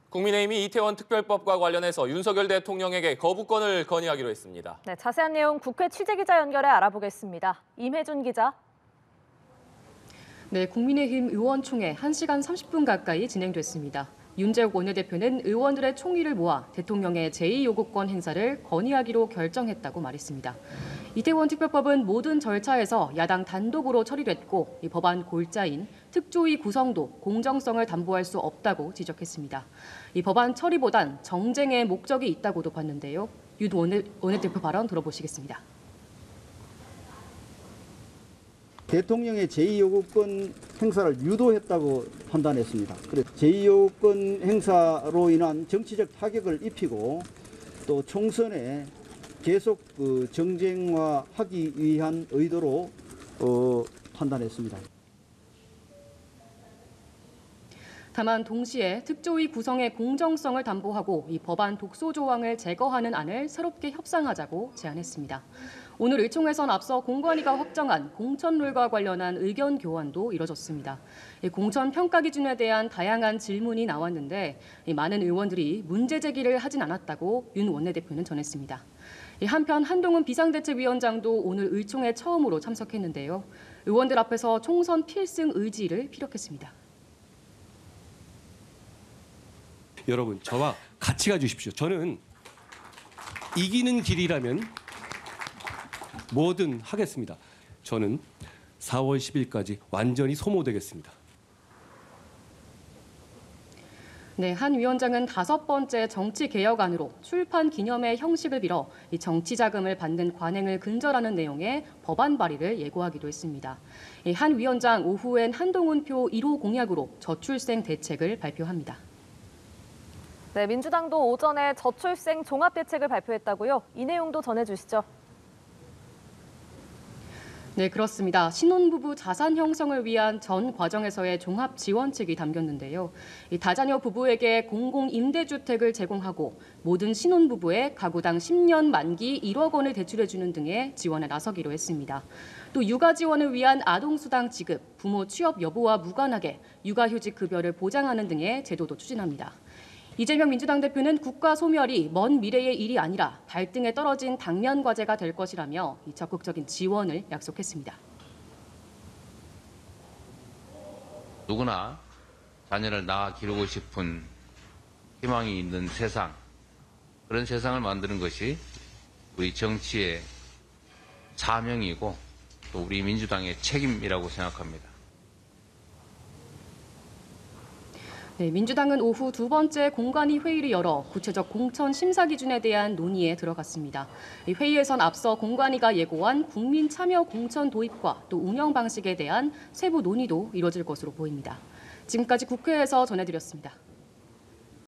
국민의힘이 이태원 특별법과 관련해서 윤석열 대통령에게 거부권을 건의하기로 했습니다. 네, 자세한 내용 국회 취재기자 연결해 알아보겠습니다. 임혜준 기자. 네, 국민의힘 의원총회 1시간 30분 가까이 진행됐습니다. 윤재욱 원내대표는 의원들의 총의를 모아 대통령의 제2요구권 행사를 건의하기로 결정했다고 말했습니다. 이태원 특별법은 모든 절차에서 야당 단독으로 처리됐고 이 법안 골자인 특조위 구성도 공정성을 담보할 수 없다고 지적했습니다. 이 법안 처리보단 정쟁의 목적이 있다고도 봤는데요. 윤 원내대표 발언 들어보시겠습니다. 대통령의 제2요구권 행사를 유도했다고 판단했습니다. 그래서 제2요구권 행사로 인한 정치적 타격을 입히고 또 총선에 계속 정쟁화하기 위한 의도로 판단했습니다. 다만 동시에 특조위 구성의 공정성을 담보하고 이 법안 독소 조항을 제거하는 안을 새롭게 협상하자고 제안했습니다. 오늘 의총에선 앞서 공관위가 확정한 공천룰과 관련한 의견 교환도 이뤄졌습니다. 공천 평가 기준에 대한 다양한 질문이 나왔는데 많은 의원들이 문제 제기를 하진 않았다고 윤 원내대표는 전했습니다. 한편 한동훈 비상대책위원장도 오늘 의총에 처음으로 참석했는데요. 의원들 앞에서 총선 필승 의지를 피력했습니다. 여러분, 저와 같이 가주십시오. 저는 이기는 길이라면 뭐든 하겠습니다. 저는 4월 10일까지 완전히 소모되겠습니다. 네, 한 위원장은 5번째 정치개혁안으로 출판 기념회 형식을 빌어 이 정치 자금을 받는 관행을 근절하는 내용의 법안 발의를 예고하기도 했습니다. 한 위원장 오후엔 한동훈표 1호 공약으로 저출생 대책을 발표합니다. 네, 민주당도 오전에 저출생 종합대책을 발표했다고요. 이 내용도 전해주시죠. 네, 그렇습니다. 신혼부부 자산 형성을 위한 전 과정에서의 종합 지원책이 담겼는데요. 이 다자녀 부부에게 공공임대주택을 제공하고 모든 신혼부부에 가구당 10년 만기 1억 원을 대출해주는 등의 지원에 나서기로 했습니다. 또 육아 지원을 위한 아동수당 지급, 부모 취업 여부와 무관하게 육아휴직 급여를 보장하는 등의 제도도 추진합니다. 이재명 민주당 대표는 국가 소멸이 먼 미래의 일이 아니라 발등에 떨어진 당면 과제가 될 것이라며 적극적인 지원을 약속했습니다. 누구나 자녀를 낳아 기르고 싶은 희망이 있는 세상, 그런 세상을 만드는 것이 우리 정치의 사명이고 또 우리 민주당의 책임이라고 생각합니다. 네, 민주당은 오후 2번째 공관위 회의를 열어 구체적 공천 심사 기준에 대한 논의에 들어갔습니다. 회의에선 앞서 공관위가 예고한 국민 참여 공천 도입과 또 운영 방식에 대한 세부 논의도 이뤄질 것으로 보입니다. 지금까지 국회에서 전해드렸습니다.